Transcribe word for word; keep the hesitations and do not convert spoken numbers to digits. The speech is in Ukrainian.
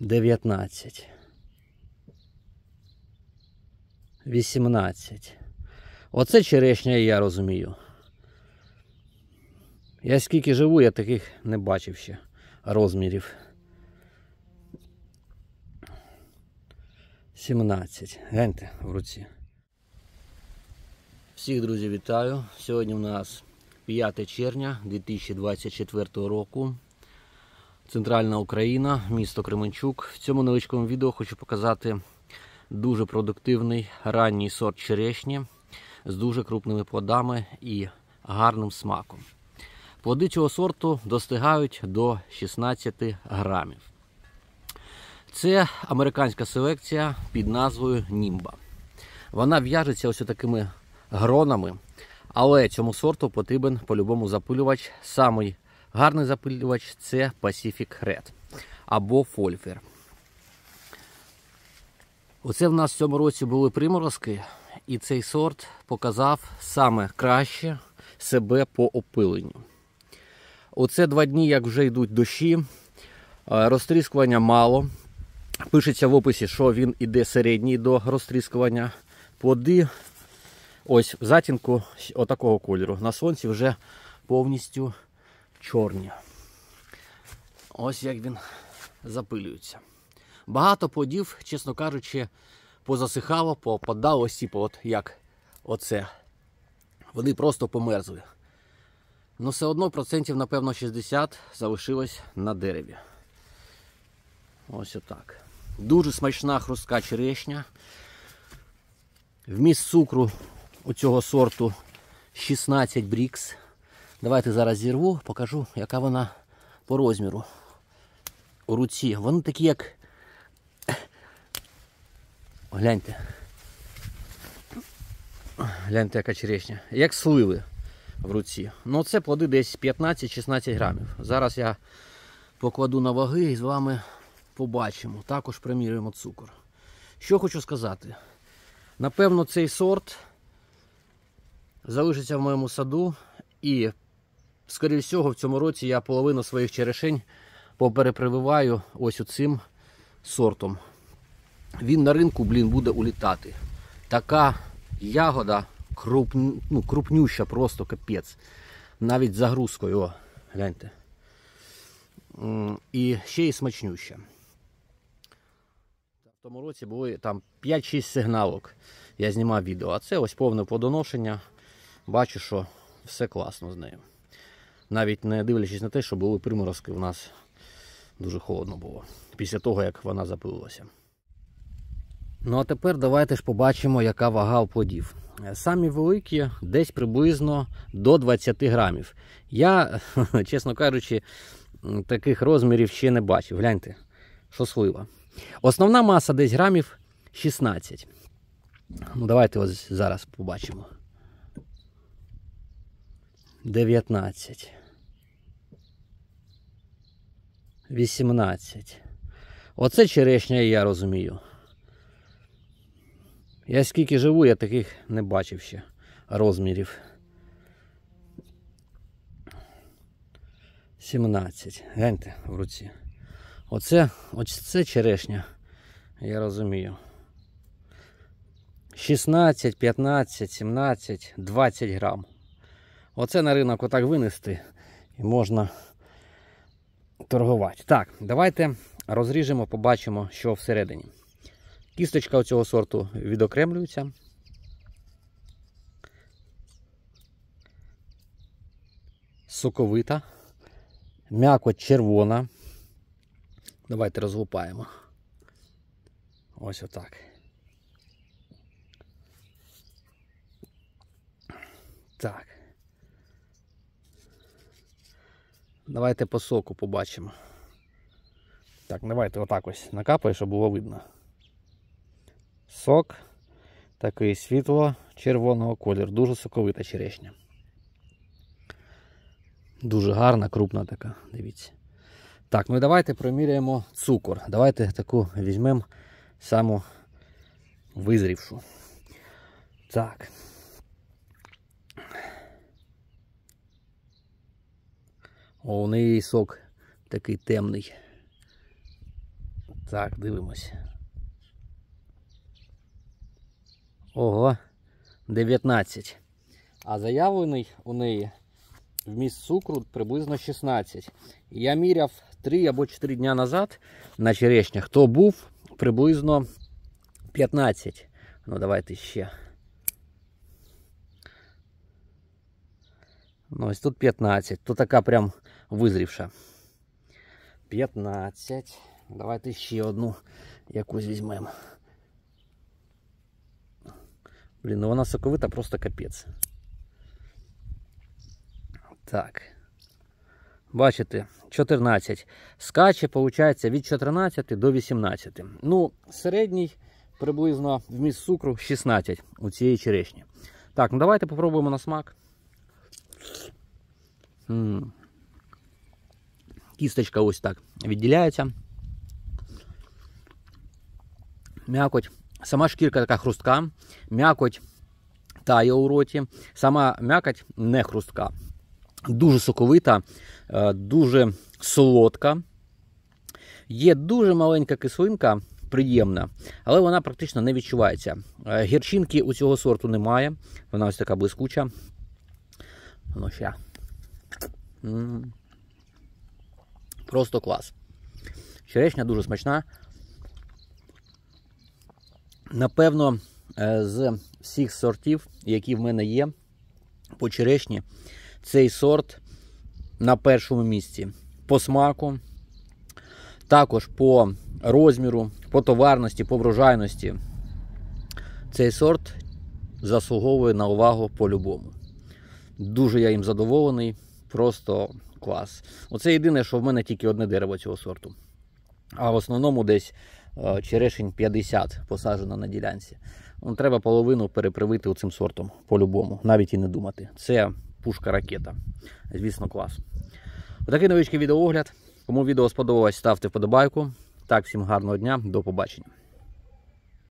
дев'ятнадцять. вісімнадцять. Оце черешня, я розумію. Я скільки живу, я таких не бачив ще розмірів. сімнадцять. Гляньте в руці. Всіх, друзі, вітаю. Сьогодні у нас п'яте червня дві тисячі двадцять четвертого року. Центральна Україна, місто Кременчук. В цьому невеличкому відео хочу показати дуже продуктивний ранній сорт черешні з дуже крупними плодами і гарним смаком. Плоди цього сорту достигають до шістнадцяти грамів. Це американська селекція під назвою Німба. Вона в'яжеться ось такими гронами, але цьому сорту потрібен по-любому запилювач. Самий гарний запилювач – це Pacific Red або Фольфер. Оце в нас в цьому році були приморозки, і цей сорт показав саме краще себе по опиленню. Оце два дні, як вже йдуть дощі, розтріскування мало. Пишеться в описі, що він іде середній до розтріскування. Плоди ось в затінку отакого кольору. На сонці вже повністю чорні. Ось як він запилюється. Багато плодів, чесно кажучи, позасихало, попадало ось ці, от як оце. Вони просто померзли. Ну все одно процентів, напевно, шістдесят залишилось на дереві. Ось отак. Дуже смачна хрустка черешня. Вміст цукру у цього сорту шістнадцять брікс. Давайте зараз зірву, покажу, яка вона по розміру у руці. Вони такі, як... Гляньте. Гляньте, яка черешня. Як сливи в руці. Ну, це плоди десь п'ятнадцять-шістнадцять грамів. Зараз я покладу на ваги і з вами побачимо. Також примірюємо цукор. Що хочу сказати. Напевно, цей сорт залишиться в моєму саду. І, скоріше всього, в цьому році я половину своїх черешень поперепрививаю ось оцим сортом. Він на ринку, блін, буде улітати. Така ягода круп... ну, крупнюща, просто капець. Навіть з загрузкою, о, гляньте. І ще й смачнюща. В тому році були там п'ять-шість сигналок. Я знімав відео. А це ось повне плодоношення. Бачу, що все класно з нею. Навіть не дивлячись на те, що були приморозки, у нас дуже холодно було. Після того, як вона запилилася. Ну а тепер давайте ж побачимо, яка вага у плодів. Самі великі десь приблизно до двадцяти грамів. Я, чесно кажучи, таких розмірів ще не бачив. Гляньте, що слива. Основна маса десь грамів шістнадцять. Ну давайте ось зараз побачимо. дев'ятнадцять. вісімнадцять. Оце черешня, я розумію. Я скільки живу, я таких не бачив ще розмірів. сімнадцять. Гляньте в руці. Оце, оце черешня, я розумію. шістнадцять, п'ятнадцять, сімнадцять, двадцять грам. Оце на ринок отак винести і можна торгувати. Так, давайте розріжемо, побачимо, що всередині. Кісточка у цього сорту відокремлюється. Соковита. М'якоть червона. Давайте розлупаємо. Ось отак. Так. Давайте по соку побачимо. Так, давайте отак ось накапаю, щоб було видно. Сок такий світло-червоного кольору. Дуже соковита черешня. Дуже гарна, крупна така, дивіться. Так, ну і давайте проміряємо цукор. Давайте таку візьмемо саму визрівшу. Так. О, у неї сок такий темний. Так, дивимось. Ого, дев'ятнадцять. А заявлений у неї вміст цукру приблизно шістнадцять. Я міряв три або чотири дня назад на черешнях, то був приблизно п'ятнадцять. Ну, давайте ще. Ну, ось тут п'ятнадцять. Тут така прям визрівша. п'ятнадцять. Давайте ще одну якусь візьмемо. Блін, ну вона соковита, просто капець. Так. Бачите, чотирнадцять. Скаче, виходить, від чотирнадцяти до вісімнадцяти. Ну, середній приблизно вміст цукру шістнадцять у цієї черешні. Так, ну давайте попробуємо на смак. М -м. Кісточка ось так відділяється. М'якоть. Сама шкірка така хрустка. М'якоть тає у роті. Сама м'якоть не хрустка. Дуже соковита, дуже солодка. Є дуже маленька кислинка, приємна, але вона практично не відчувається. Гірчинки у цього сорту немає. Вона ось така блискуча. Ну, ще. М-м. Просто клас. Черешня дуже смачна. Напевно, з всіх сортів, які в мене є по черешні, цей сорт на першому місці. По смаку, також по розміру, по товарності, по врожайності. Цей сорт заслуговує на увагу по-любому. Дуже я їм задоволений, просто клас. Оце єдине, що в мене тільки одне дерево цього сорту. А в основному десь черешень п'ятдесят посаджено на ділянці. Ну, треба половину перепривити цим сортом по-любому, навіть і не думати. Це пушка-ракета. Звісно, клас. Отакий невеличкий відеоогляд. Кому відео сподобалось, ставте вподобайку. Так, всім гарного дня, до побачення.